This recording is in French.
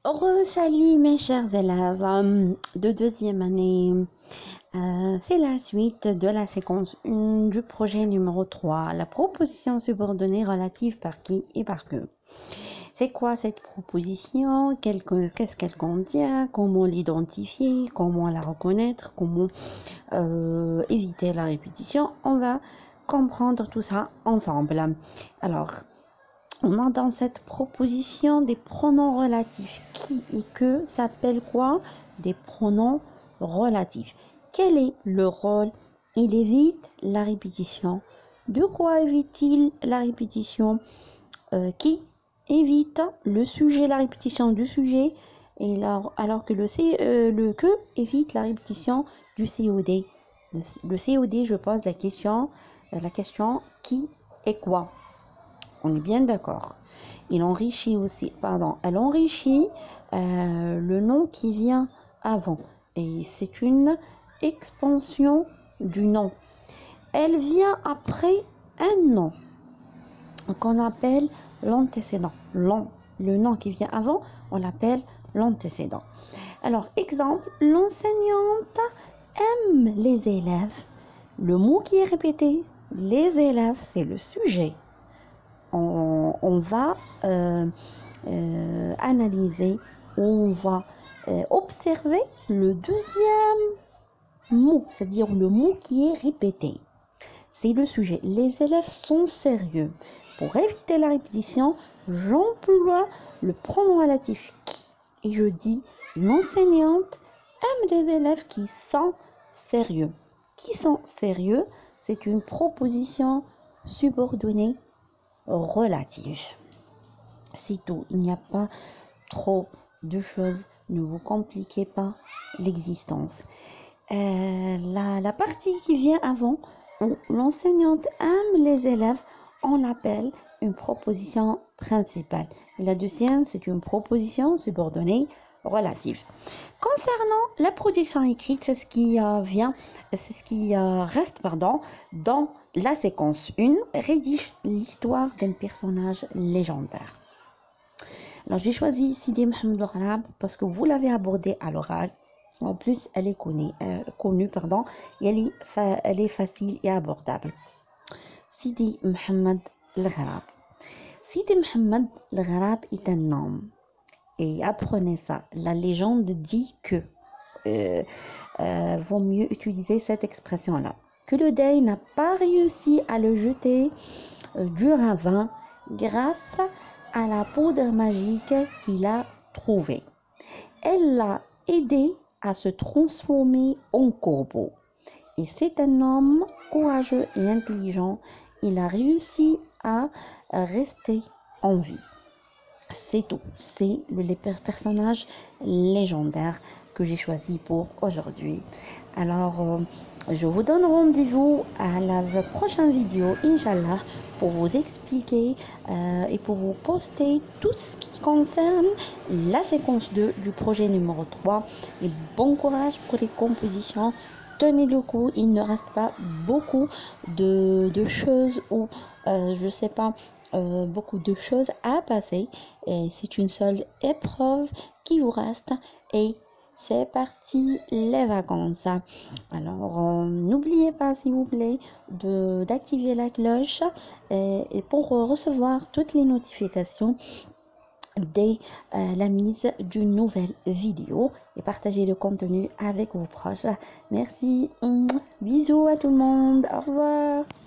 Salut mes chers élèves de deuxième année. C'est la suite de la séquence 1 du projet numéro 3, la proposition subordonnée relative par qui et par que. C'est quoi cette proposition? Qu'est-ce qu'elle contient? Comment l'identifier? Comment la reconnaître? Comment éviter la répétition? On va comprendre tout ça ensemble. Alors, on a dans cette proposition des pronoms relatifs. Qui et que s'appelle quoi? Des pronoms relatifs. Quel est le rôle? Il évite la répétition. De quoi évite-t-il la répétition? Qui évite le sujet, la répétition du sujet, et alors que le que évite la répétition du COD. Le COD, je pose la question qui est quoi? On est bien d'accord. Elle enrichit le nom qui vient avant. Et c'est une expansion du nom. Elle vient après un nom qu'on appelle l'antécédent. Le nom qui vient avant, on l'appelle l'antécédent. Alors, exemple, l'enseignante aime les élèves. Le mot qui est répété, les élèves, c'est le sujet. On va analyser, on va observer le deuxième mot, c'est-à-dire le mot qui est répété. C'est le sujet. Les élèves sont sérieux. Pour éviter la répétition, j'emploie le pronom relatif qui et je dis l'enseignante aime les élèves qui sont sérieux. Qui sont sérieux, c'est une proposition subordonnée relative. C'est tout. Il n'y a pas trop de choses. Ne vous compliquez pas l'existence. La partie qui vient avant, où l'enseignante aime les élèves, on l'appelle une proposition principale. Et la deuxième, c'est une proposition subordonnée relative. Concernant la production écrite, c'est ce qui reste dans la séquence 1, rédige l'histoire d'un personnage légendaire. Alors j'ai choisi Sidi Mohamed El Gharab parce que vous l'avez abordé à l'oral. En plus, elle est connue, et elle est facile et abordable. Sidi Mohamed El Gharab. Sidi Mohamed El Gharab est un homme. Et apprenez ça. La légende dit que vaut mieux utiliser cette expression-là. Que le Dey n'a pas réussi à le jeter du ravin grâce à la poudre magique qu'il a trouvée. Elle l'a aidé à se transformer en corbeau. Et c'est un homme courageux et intelligent. Il a réussi à rester en vie. C'est tout. C'est le personnage légendaire que j'ai choisi pour aujourd'hui. Alors, je vous donne rendez-vous à la prochaine vidéo, Inch'Allah, pour vous expliquer et pour vous poster tout ce qui concerne la séquence 2 du projet numéro 3. Et bon courage pour les compositions. Tenez le coup, il ne reste pas beaucoup de choses ou je sais pas, beaucoup de choses à passer et c'est une seule épreuve qui vous reste et c'est parti les vacances. Alors n'oubliez pas s'il vous plaît d'activer la cloche et pour recevoir toutes les notifications dès la mise d'une nouvelle vidéo et partagez le contenu avec vos proches. Merci, bisous à tout le monde, au revoir.